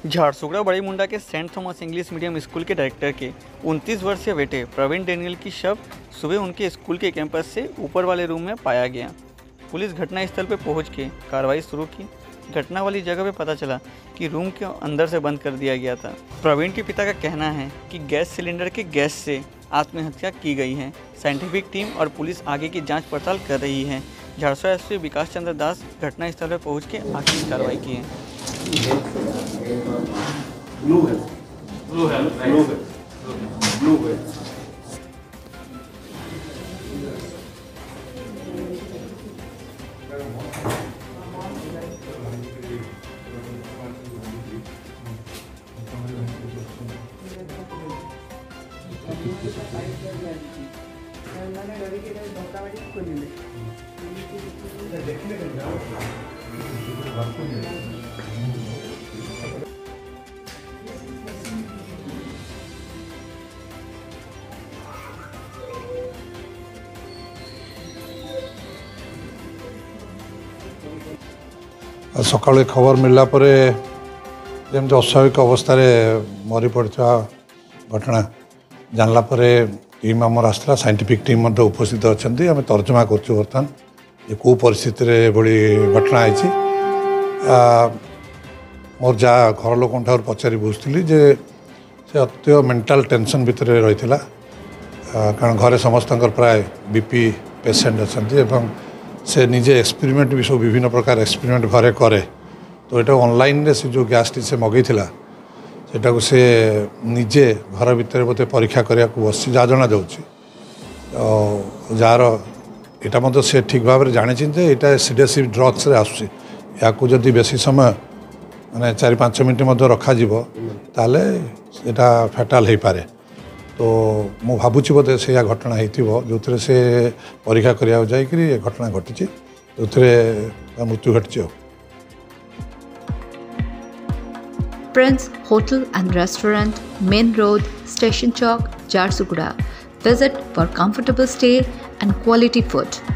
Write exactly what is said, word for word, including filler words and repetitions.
झारसुगड़ा बड़ी मुंडा के Saint Thomas English medium school के director के उनतीस वर्षीय बेटे प्रवीण डेनियल की शव सुबह उनके स्कूल के कैंपस से ऊपर वाले रूम में पाया गया। पुलिस घटनास्थल पर पहुंच के कार्रवाई शुरू की। घटना वाली जगह पे पता चला कि रूम के अंदर से बंद कर दिया गया था। प्रवीण के पिता का कहना है कि गैस सिलेंडर के गैस से आत्महत्या की गई है। साइंटिफिक टीम और पुलिस आगे की जाँच पड़ताल कर रही है। झारसुगड़ा एस पी विकास चंद्र दास घटनास्थल पर पहुँच के आगे की कार्रवाई की है। Blue है, blue है, blue है, blue है। सकाଳେ खबर मिलला पर जमी अस्वाभाविक अवस्था मरी पड़ा घटना जानला टीम आमर आसला साइंटिफिक टीम उपस्थित अच्छा आम तर्जमा कर बर्तमान ये कौ परिस्थिति बड़ी घटना है। मोर जा घर लोक पचारि बुझी जे से अत्य मेंटल टेंशन भितर रही कारण घरे समस्त प्राय बीपी पेसेंट अच्छा से निजे एक्सपेरिमेंट भी सब विभिन्न प्रकार एक्सपेरिमेंट घरे करे तो ये ऑनलाइन रे से जो गैस टी से मगई थिला सेटा को से निजे घर भितर बोते परीक्षा करने को बस जहाँ जना जाऊँगी तो जार यहाँ मतलब से ठीक भाव में जानी जे यहाँ सीडेसिव ड्रग्स रे आसुची या जदि बेसी समय माने चार पाँच मिनट रखा ताले एटा फैटाल हो पारे तो मु भावुची बोधे से या घटना हो जो थे से परीक्षा करने जाए घटना घटी जो थे मृत्यु घटी। Prince Hotel and Restaurant, Main Road, Station Chowk, Jharsuguda. Visit for comfortable stay and quality food.